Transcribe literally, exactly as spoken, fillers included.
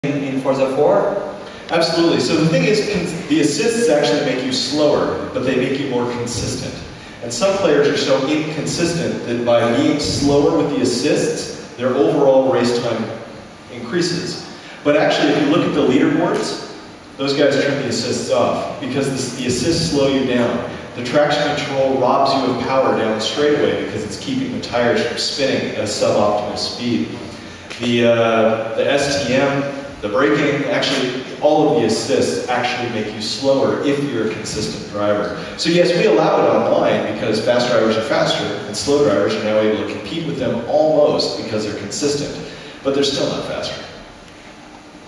in, in Forza four? Absolutely. So the thing is, the assists actually make you slower, but they make you more consistent. And some players are so inconsistent that by being slower with the assists, their overall race time increases. But actually, if you look at the leaderboards, those guys trim the assists off because this, the assists slow you down. The traction control robs you of power down the straightaway because it's keeping the tires from spinning at a suboptimal speed. The, uh, the S T M, the braking, actually, all of the assists actually make you slower if you're a consistent driver. So yes, we allow it online because fast drivers are faster and slow drivers are now able to compete with them almost because they're consistent, but they're still not faster.